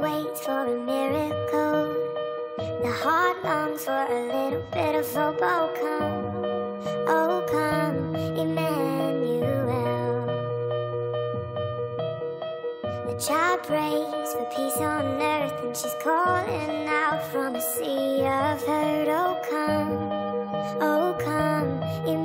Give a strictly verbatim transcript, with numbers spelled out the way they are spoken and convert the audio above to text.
waits for a miracle. The heart longs for a little bit of hope. Oh come, oh come, Emmanuel. The child prays for peace on earth, and she's calling out from a sea of hurt. Oh come, oh come, Emmanuel.